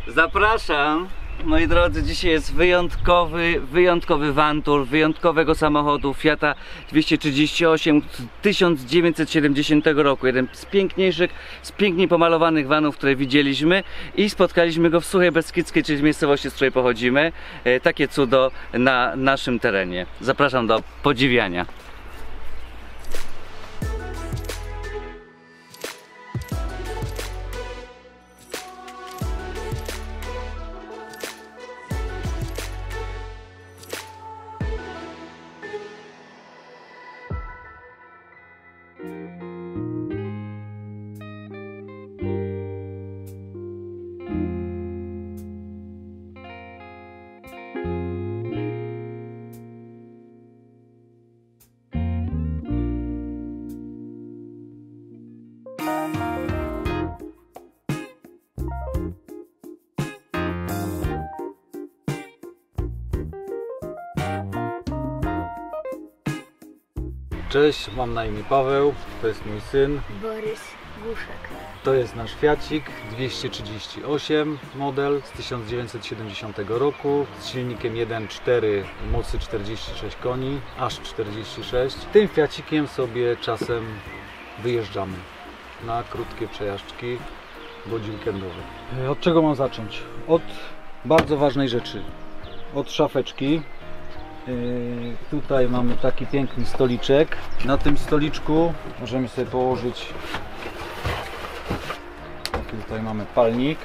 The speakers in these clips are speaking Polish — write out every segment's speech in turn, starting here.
Zapraszam, moi drodzy, dzisiaj jest wyjątkowy van tour, wyjątkowego samochodu Fiata 238 1970 roku. Jeden z piękniejszych, z pięknie pomalowanych vanów, które widzieliśmy, i spotkaliśmy go w Suchej Beskidzkiej, czyli w miejscowości, z której pochodzimy. Takie cudo na naszym terenie. Zapraszam do podziwiania. Cześć, mam na imię Paweł, to jest mój syn Borys Guszek. To jest nasz Fiacik 238 model z 1970 roku z silnikiem 1.4 mocy 46 koni, aż 46. Tym Fiacikiem sobie czasem wyjeżdżamy na krótkie przejażdżki bądź weekendowe. Od czego mam zacząć? Od bardzo ważnej rzeczy, od szafeczki. Tutaj mamy taki piękny stoliczek. Na tym stoliczku możemy sobie położyć, tutaj mamy palnik.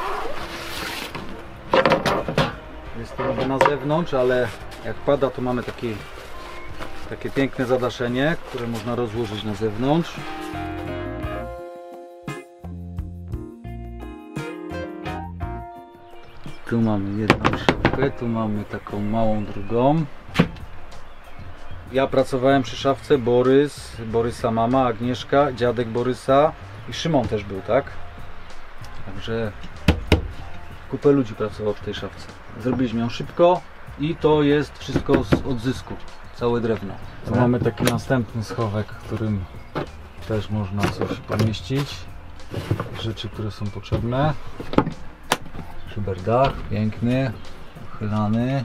Jest to niby na zewnątrz, ale jak pada, to mamy takie piękne zadaszenie, które można rozłożyć na zewnątrz. Tu mamy jedną szafkę, tu mamy taką małą drugą. Ja pracowałem przy szafce, Borysa mama, Agnieszka, dziadek Borysa i Szymon też był, tak? Także kupę ludzi pracowało w tej szafce. Zrobiliśmy ją szybko i to jest wszystko z odzysku, całe drewno. Tu mamy taki następny schowek, w którym też można coś pomieścić, rzeczy, które są potrzebne. Szyberdach, piękny, uchylany.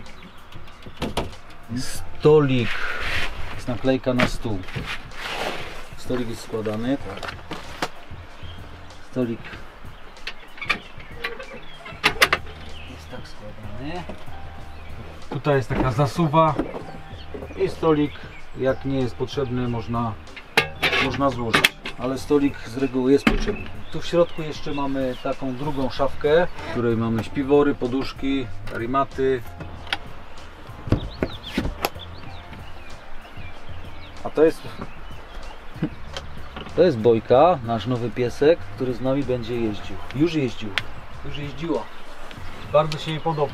Stolik, jest naklejka na stół. Stolik jest składany, tak. Stolik jest tak składany. Tutaj jest taka zasuwa i stolik, jak nie jest potrzebny, można złożyć. Ale stolik z reguły jest potrzebny. Tu w środku jeszcze mamy taką drugą szafkę, w której mamy śpiwory, poduszki, karimaty. A to jest Bojka, nasz nowy piesek, który z nami będzie jeździł. Już jeździła. Bardzo się jej podoba.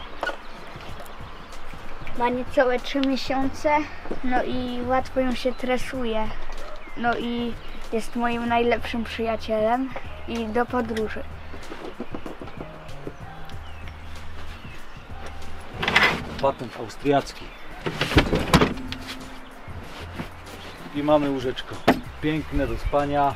Ma niecałe 3 miesiące, no i łatwo ją się tresuje. No i jest moim najlepszym przyjacielem i do podróży. Patent austriacki. I mamy łóżeczko. Piękne do spania.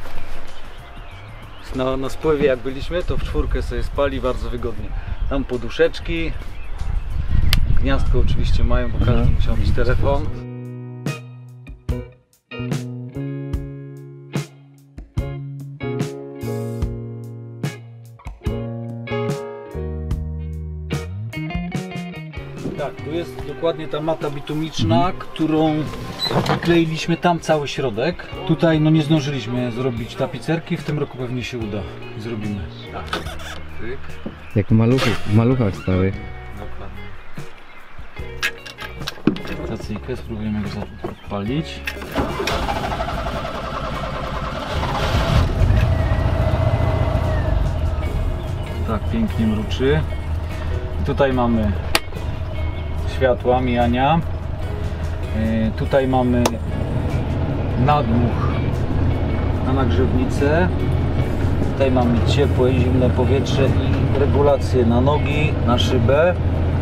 Na spływie jak byliśmy, to w czwórkę sobie spali bardzo wygodnie. Tam poduszeczki. Gniazdko oczywiście mają, bo każdy musiał mieć telefon. Tak, tu jest dokładnie ta mata bitumiczna, którą wykleiliśmy tam cały środek. Tutaj no nie zdążyliśmy zrobić tapicerki, w tym roku pewnie się uda i zrobimy. Tak. Tyk. Jak w maluchach stałych. Dokładnie. Stacyjkę, spróbujemy go odpalić. Tak, pięknie mruczy. I tutaj mamy światła mijania. Tutaj mamy nadmuch na nagrzewnicę. Tutaj mamy ciepłe i zimne powietrze i regulację na nogi, na szybę.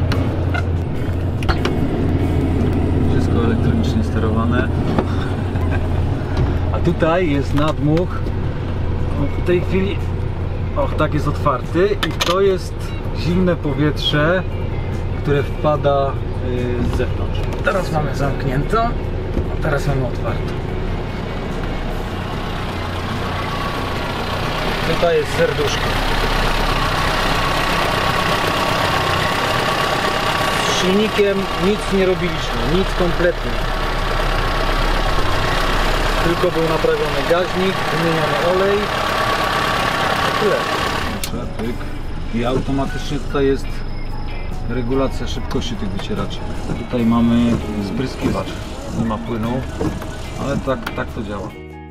Wszystko elektronicznie sterowane. A tutaj jest nadmuch. W tej chwili Och, tak jest otwarty i to jest zimne powietrze, które wpada z zewnątrz. Teraz mamy zamknięto, a teraz mamy otwarto. Tutaj jest serduszko. Z silnikiem nic nie robiliśmy, nic kompletnie. Tylko był naprawiony gaźnik, wymieniony olej. Tyle. I automatycznie tutaj jest regulacja szybkości tych wycieraczy. Tutaj mamy spryskiwacz. Nie ma płynu, ale tak to działa.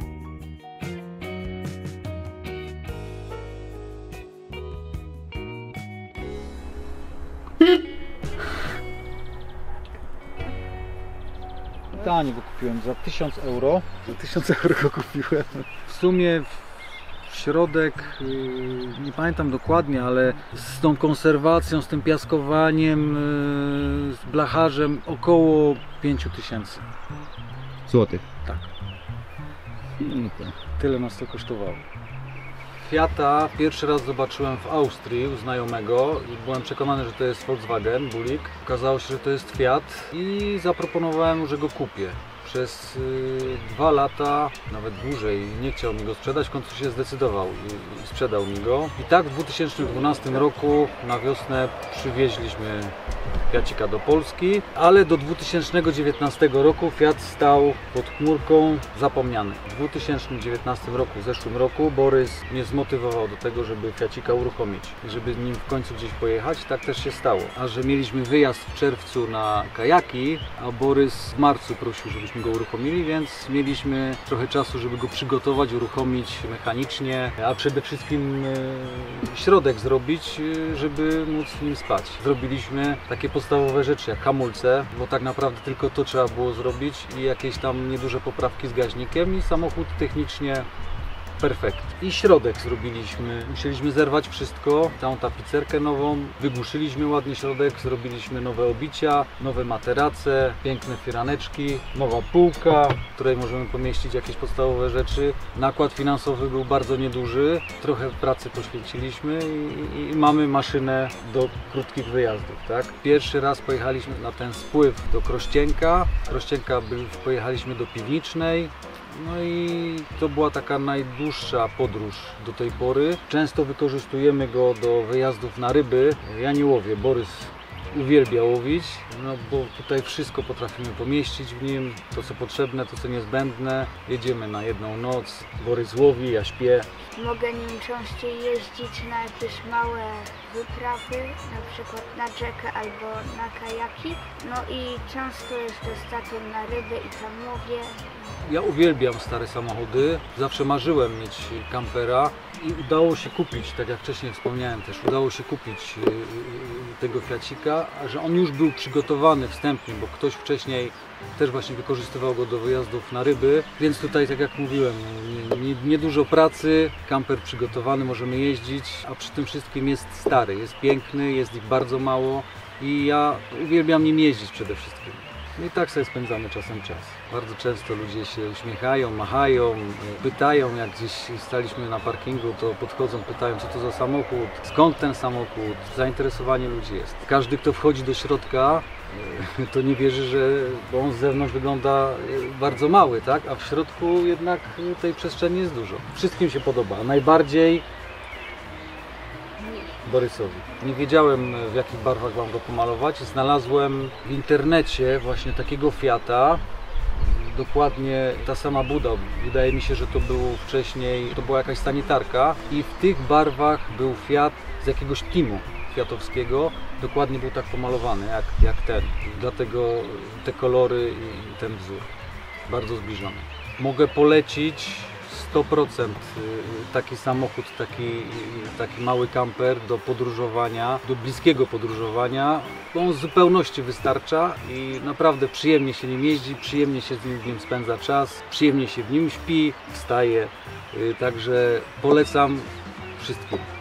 Tanie go kupiłem za 1000 euro. Za 1000 euro go kupiłem. W sumie w środek, nie pamiętam dokładnie, ale z tą konserwacją, z tym piaskowaniem, z blacharzem około 5000 Złotych. Tak. No to. Tyle nas to kosztowało. Fiata pierwszy raz zobaczyłem w Austrii u znajomego i byłem przekonany, że to jest Volkswagen Bulik. Okazało się, że to jest Fiat i zaproponowałem mu, że go kupię. Przez 2 lata, nawet dłużej, nie chciał mi go sprzedać, w końcu się zdecydował i sprzedał mi go. I tak w 2012 roku na wiosnę przywieźliśmy Fiacika do Polski, ale do 2019 roku Fiat stał pod chmurką zapomniany. W 2019 roku, w zeszłym roku, Borys mnie zmotywował do tego, żeby Fiacika uruchomić i żeby nim w końcu gdzieś pojechać. Tak też się stało. A że mieliśmy wyjazd w czerwcu na kajaki, a Borys w marcu prosił, żebyśmy go uruchomili, więc mieliśmy trochę czasu, żeby go przygotować, uruchomić mechanicznie, a przede wszystkim środek zrobić, żeby móc w nim spać. Zrobiliśmy takie podstawowe rzeczy jak hamulce, bo tak naprawdę tylko to trzeba było zrobić i jakieś tam nieduże poprawki z gaźnikiem i samochód technicznie perfekt. I środek zrobiliśmy. Musieliśmy zerwać wszystko, całą tapicerkę nową, wygłuszyliśmy ładnie środek, zrobiliśmy nowe obicia, nowe materace, piękne firaneczki, nowa półka, w której możemy pomieścić jakieś podstawowe rzeczy. Nakład finansowy był bardzo nieduży, trochę pracy poświęciliśmy i mamy maszynę do krótkich wyjazdów. Tak? Pierwszy raz pojechaliśmy na ten spływ do Krościenka. Pojechaliśmy do Piwnicznej. No i to była taka najdłuższa podróż do tej pory. Często wykorzystujemy go do wyjazdów na ryby. Ja nie łowię, Borys uwielbia łowić, no bo tutaj wszystko potrafimy pomieścić w nim, to co potrzebne, to co niezbędne. Jedziemy na jedną noc, Borys łowi, ja śpię. Mogę nim częściej jeździć na jakieś małe wyprawy, na przykład na rzekę albo na kajaki. No i często jeszcze z tatą na ryby i tam łowię. Ja uwielbiam stare samochody, zawsze marzyłem mieć kampera i udało się kupić, tak jak wcześniej wspomniałem też, udało się kupić tego Fiacika, że on już był przygotowany wstępnie, bo ktoś wcześniej też właśnie wykorzystywał go do wyjazdów na ryby, więc tutaj, tak jak mówiłem, niedużo pracy, kamper przygotowany, możemy jeździć, a przy tym wszystkim jest stary, jest piękny, jest ich bardzo mało i ja uwielbiam nim jeździć przede wszystkim. No i tak sobie spędzamy czasem czas. Bardzo często ludzie się uśmiechają, machają, pytają, jak gdzieś staliśmy na parkingu, to podchodzą, pytają, co to za samochód, skąd ten samochód, zainteresowanie ludzi jest. Każdy, kto wchodzi do środka, to nie wierzy, bo on z zewnątrz wygląda bardzo mały, tak? A w środku jednak tej przestrzeni jest dużo. Wszystkim się podoba, najbardziej Borysowi. Nie wiedziałem, w jakich barwach mam go pomalować. Znalazłem w internecie właśnie takiego Fiata. Dokładnie ta sama buda. Wydaje mi się, że to było wcześniej, to była jakaś sanitarka i w tych barwach był Fiat z jakiegoś teamu fiatowskiego. Dokładnie był tak pomalowany jak ten. Dlatego te kolory i ten wzór. Bardzo zbliżony. Mogę polecić 100% taki samochód, taki mały kamper do podróżowania, do bliskiego podróżowania, bo on w zupełności wystarcza i naprawdę przyjemnie się nim jeździ, przyjemnie się w nim spędza czas, przyjemnie się w nim śpi, wstaje, także polecam wszystkim.